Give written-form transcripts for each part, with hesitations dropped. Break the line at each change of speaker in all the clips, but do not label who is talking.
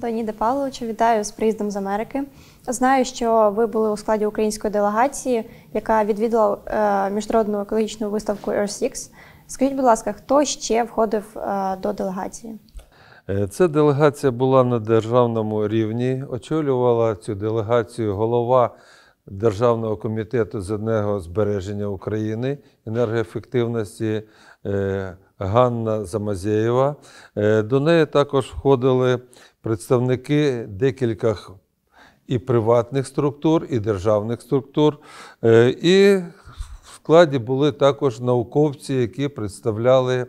Леоніде Павловичу, вітаю з приїздом з Америки. Знаю, що ви були у складі української делегації, яка відвідала міжнародну екологічну виставку Earth-6. Скажіть, будь ласка, хто ще входив до делегації?
Ця делегація була на державному рівні. Очолювала цю делегацію голова Державного комітету з енергозбереження України, енергоефективності Ганна Замазєєва. До неї також входили представники декількох і приватних структур, і державних структур. І в складі були також науковці, які представляли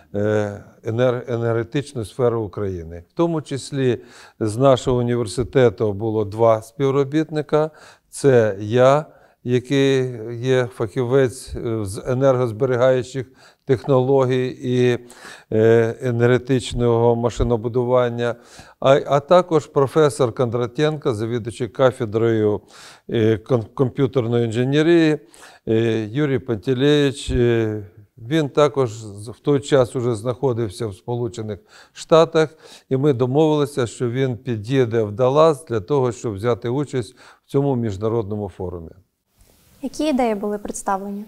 енергетичну сферу України. В тому числі з нашого університету було 2 співробітника. Це я, який є фахівець з енергозберігаючих технологій і енергетичного машинобудування, а також професор Кондратенко, завідувачий кафедрою комп'ютерної інженерії, Юрій Пантелеєвич. Він також в той час уже знаходився в Сполучених Штатах, і ми домовилися, що він під'їде в Даллас для того, щоб взяти участь в цьому міжнародному форумі.
Які ідеї були представлені?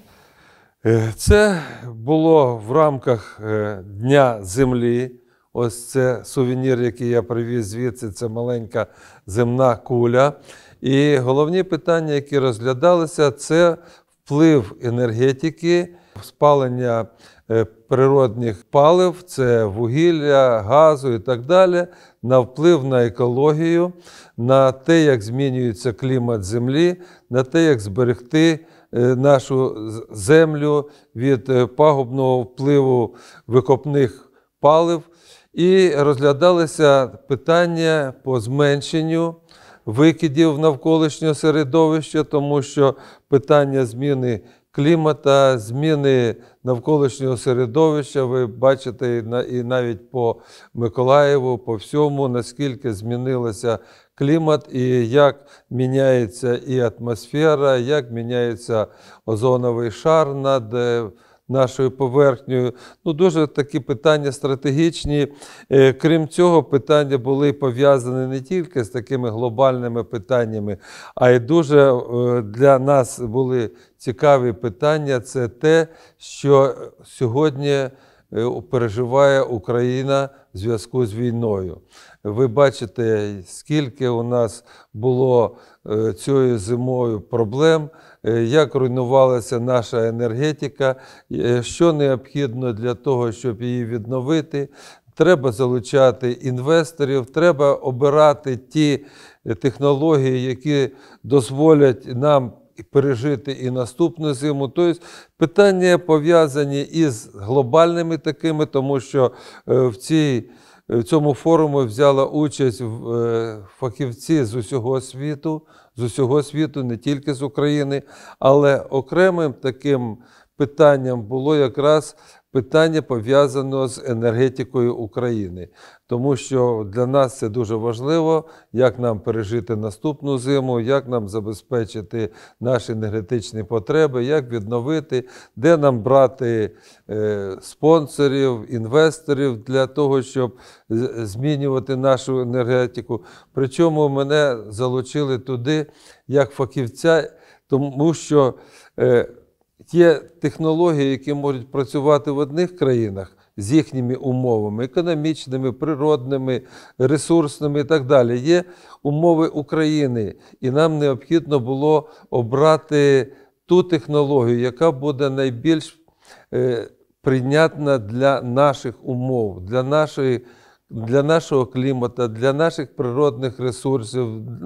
Це було в рамках Дня Землі. Ось це сувенір, який я привіз звідси, це маленька земна куля. І головні питання, які розглядалися, це вплив енергетики, спалення природних палив, це вугілля, газу і так далі, на вплив на екологію, на те, як змінюється клімат Землі, на те, як зберегти нашу землю від пагубного впливу викопних палив. І розглядалися питання по зменшенню викидів навколишнього середовища, тому що питання зміни клімата, зміни навколишнього середовища, ви бачите і навіть по Миколаєву, по всьому, наскільки змінилося клімат і як міняється і атмосфера, як міняється озоновий шар над нашою поверхнею. Дуже такі питання стратегічні. Крім цього, питання були пов'язані не тільки з такими глобальними питаннями, а й дуже для нас були цікаві питання. Це те, що сьогодні переживає Україна в зв'язку з війною. Ви бачите, скільки у нас було цією зимою проблем, як руйнувалася наша енергетика, що необхідно для того, щоб її відновити. Треба залучати інвесторів, треба обирати ті технології, які дозволять нам пережити і наступну зиму. Тобто питання пов'язані із глобальними такими, тому що в цьому форумі взяла участь фахівці з усього світу, не тільки з України, але окремим таким питанням було якраз питання пов'язане з енергетикою України. Тому що для нас це дуже важливо, як нам пережити наступну зиму, як нам забезпечити наші енергетичні потреби, як відновити, де нам брати спонсорів, інвесторів для того, щоб змінювати нашу енергетику. Причому мене залучили туди як фахівця, тому що є технології, які можуть працювати в одних країнах з їхніми умовами, економічними, природними, ресурсними і так далі. Є умови України, і нам необхідно було обрати ту технологію, яка буде найбільш прийнятна для наших умов, для нашого клімату, для наших природних ресурсів.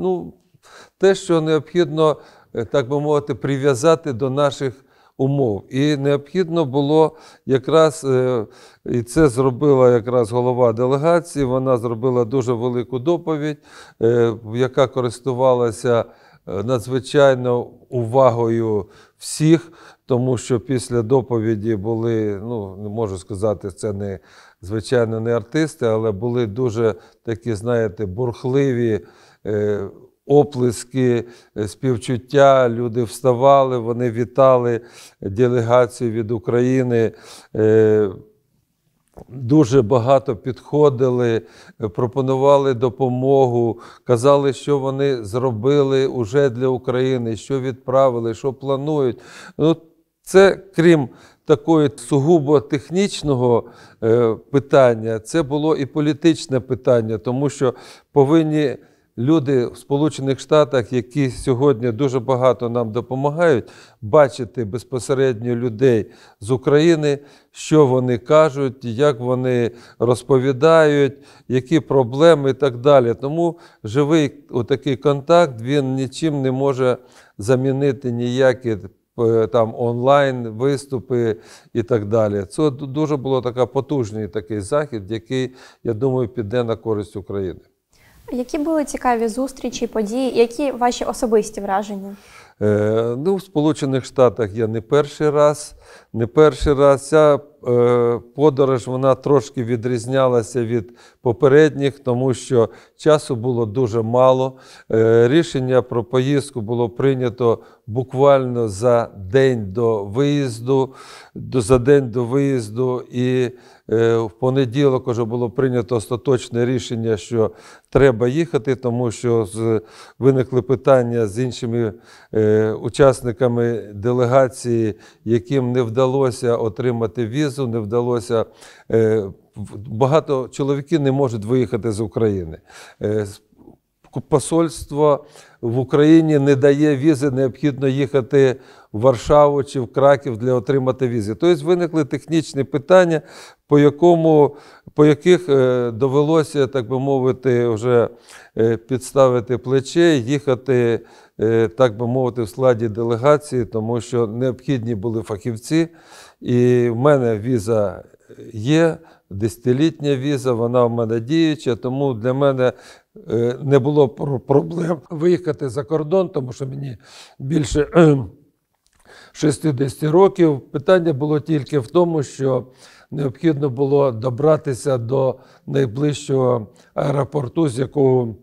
Те, що необхідно, так би мовити, прив'язати до наших умов. І необхідно було якраз, і це зробила якраз голова делегації, вона зробила дуже велику доповідь, яка користувалася надзвичайно увагою всіх, тому що після доповіді були, не можу сказати, це звичайно не артисти, але були дуже такі, знаєте, бурхливі оплески, співчуття, люди вставали, вони вітали делегацію від України. дуже багато підходили, пропонували допомогу, казали, що вони зробили уже для України, що відправили, що планують. Ну, це, крім такої сугубо технічного питання, це було і політичне питання, тому що повинні люди в Сполучених Штатах, які сьогодні дуже багато нам допомагають, бачити безпосередньо людей з України, що вони кажуть, як вони розповідають, які проблеми і так далі. Тому живий отакий контакт, він нічим не може замінити ніякі там онлайн виступи і так далі. Це дуже було такий потужний такий захід, який, я думаю, піде на користь України.
Які були цікаві зустрічі, події, які ваші особисті враження?
Ну, в Сполучених Штатах я не перший раз. Ця подорож, вона трошки відрізнялася від попередніх, тому що часу було дуже мало. Рішення про поїздку було прийнято буквально за день до виїзду, і в понеділок вже було прийнято остаточне рішення, що треба їхати, тому що виникли питання з іншими учасниками делегації, яким не вдалося отримати візу, не вдалося. Багато чоловіків не можуть виїхати з України. Посольство в Україні не дає візи, необхідно їхати в Варшаву чи в Краків для отримати візи. Тобто виникли технічні питання, по яких довелося, так би мовити, вже підставити плече, їхати, так би мовити, в складі делегації, тому що необхідні були фахівці. І в мене віза є, 10-літня віза, вона в мене діюча, тому для мене не було проблем виїхати за кордон, тому що мені більше 60 років. Питання було тільки в тому, що необхідно було добратися до найближчого аеропорту, з якого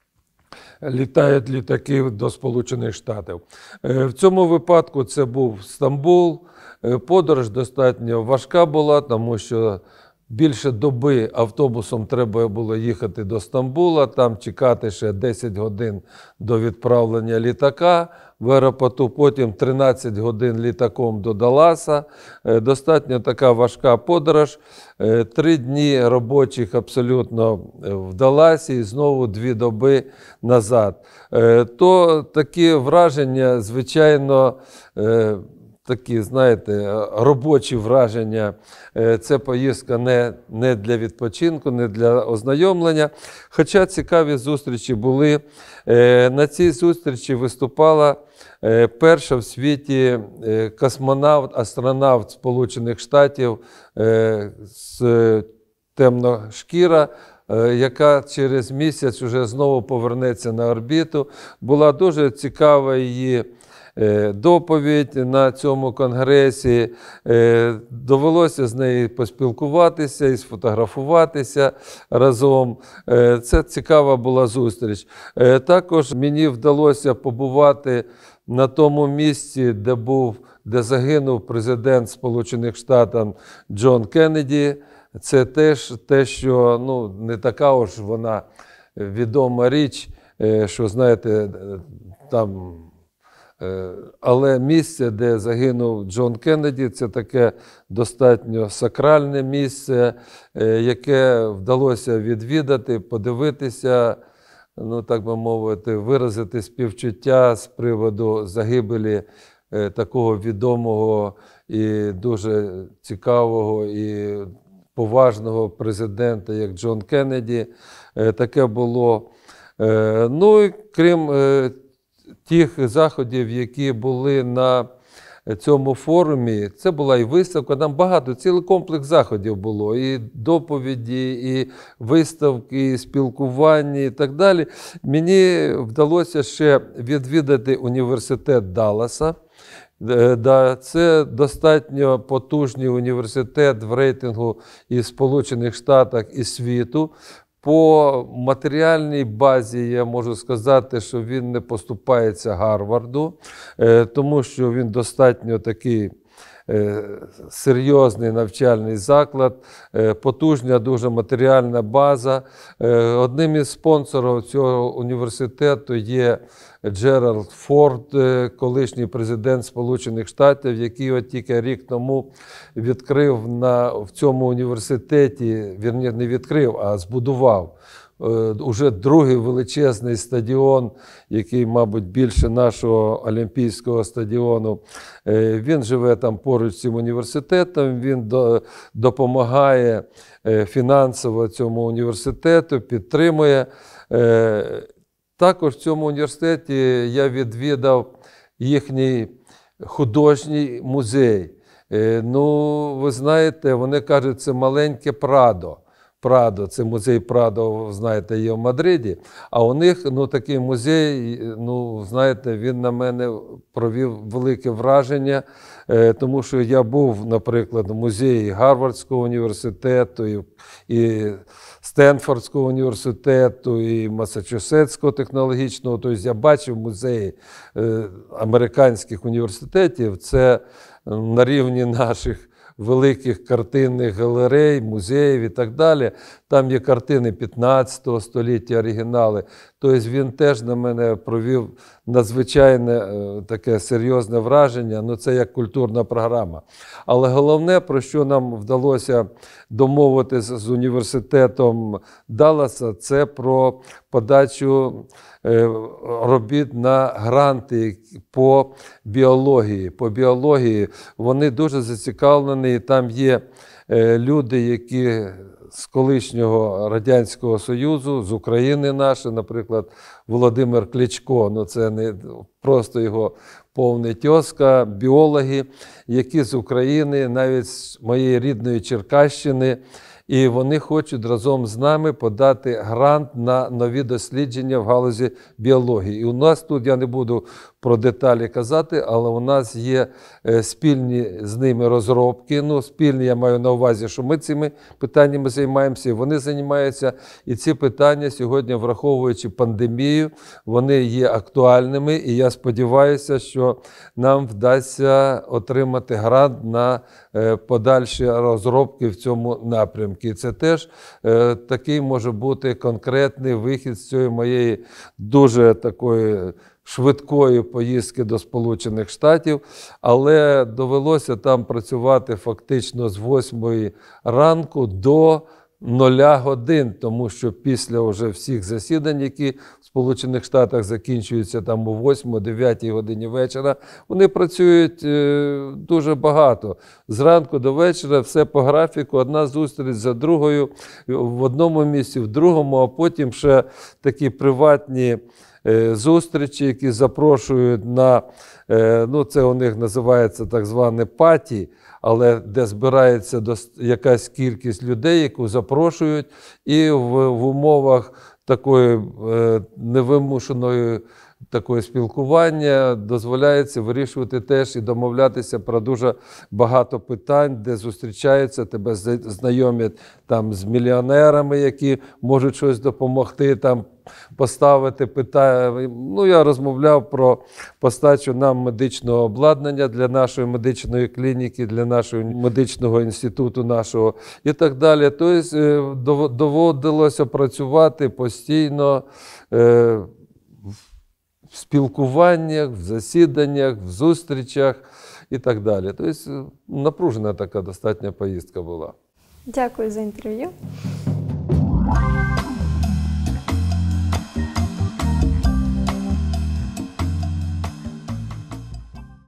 літають літаки до Сполучених Штатів. В цьому випадку це був Стамбул. Подорож достатньо важка була, тому що більше доби автобусом треба було їхати до Стамбула, там чекати ще 10 годин до відправлення літака в аеропорту, потім 13 годин літаком до Далласа. Достатньо така важка подорож. 3 дні робочих абсолютно в Далласі і знову 2 доби назад. То такі враження, звичайно, такі, знаєте, робочі враження. Це поїздка не для відпочинку, не для ознайомлення. Хоча цікаві зустрічі були. На цій зустрічі виступала перша в світі астронавт Сполучених Штатів з темношкіра, яка через місяць вже знову повернеться на орбіту. Була дуже цікава її доповідь на цьому конгресі. Довелося з нею поспілкуватися і сфотографуватися разом. Це цікава була зустріч. Також мені вдалося побувати на тому місці, де загинув президент Сполучених Штатів Джон Кеннеді. Це теж те, що не така уж вона відома річ, що, знаєте, там. Але місце, де загинув Джон Кеннеді, це таке достатньо сакральне місце, яке вдалося відвідати, подивитися, так би мовити, виразити співчуття з приводу загибелі такого відомого і дуже цікавого і поважного президента, як Джон Кеннеді. Таке було. Ну і крім тих заходів, які були на цьому форумі, це була і виставка, там багато, цілий комплекс заходів було, і доповіді, і виставки, і спілкування, і так далі. Мені вдалося ще відвідати університет Далласа. Це достатньо потужний університет в рейтингу і Сполучених Штатів, і світу. По матеріальній базі я можу сказати, що він не поступається Гарварду, тому що він достатньо такий серйозний навчальний заклад, потужна дуже матеріальна база. Одним із спонсорів цього університету є Джеральд Форд, колишній президент Сполучених Штатів, який от тільки рік тому відкрив в цьому університеті, вірні, не відкрив, а збудував уже другий величезний стадіон, який, мабуть, більше нашого Олімпійського стадіону. Він живе там поруч з цим університетом, він допомагає фінансово цьому університету, підтримує. Також в цьому університеті я відвідав їхній художній музей. Ну, ви знаєте, вони кажуть, це маленьке Прадо. Прадо, це музей Прадо, знаєте, є в Мадриді, а у них, ну, такий музей, ну, знаєте, він на мене провів велике враження, тому що я був, наприклад, в музеї Гарвардського університету, і Стенфордського університету, і Массачусетського технологічного, тобто я бачив музеї американських університетів, це на рівні наших великих картинних галерей, музеїв і так далі. Там є картини 15 століття, оригінали. Тобто він теж на мене провів надзвичайне таке серйозне враження. Ну, це як культурна програма. Але головне, про що нам вдалося домовитися з університетом Далласа, це про подачу робіт на гранти по біології. По біології вони дуже зацікавлені, і там є люди, які з колишнього Радянського Союзу, з України наші, наприклад, Володимир Кличко, ну це не просто його повний тьоска, біологи, які з України, навіть з моєї рідної Черкащини, і вони хочуть разом з нами подати грант на нові дослідження в галузі біології. І у нас тут, я не буду про деталі казати, але у нас є спільні з ними розробки. Ну, спільні, я маю на увазі, що ми цими питаннями займаємося, і вони займаються. І ці питання сьогодні, враховуючи пандемію, вони є актуальними. І я сподіваюся, що нам вдасться отримати грант на подальші розробки в цьому напрямку. І це теж такий може бути конкретний вихід з цієї моєї дуже такої швидкої поїздки до Сполучених Штатів, але довелося там працювати фактично з 8 ранку до 0 годин, тому що після вже всіх засідань, які в Сполучених Штатах закінчуються там о 8-9 годині вечора, вони працюють дуже багато. Зранку до вечора все по графіку, одна зустріч за другою, в одному місці, в другому, а потім ще такі приватні зустрічі, які запрошують на, ну це у них називається так зване паті, але де збирається якась кількість людей, яку запрошують, і в умовах такої невимушеної такої спілкування дозволяється вирішувати теж і домовлятися про дуже багато питань, де зустрічаються, тебе знайомять там з мільйонерами, які можуть щось допомогти, там поставити питання. Ну, я розмовляв про постачу нам медичного обладнання для нашої медичної клініки, для нашого медичного інституту нашого і так далі. Тобто доводилося працювати постійно в спілкуваннях, в засіданнях, в зустрічах і так далі. Тобто напружена така достатня поїздка була.
Дякую за інтерв'ю.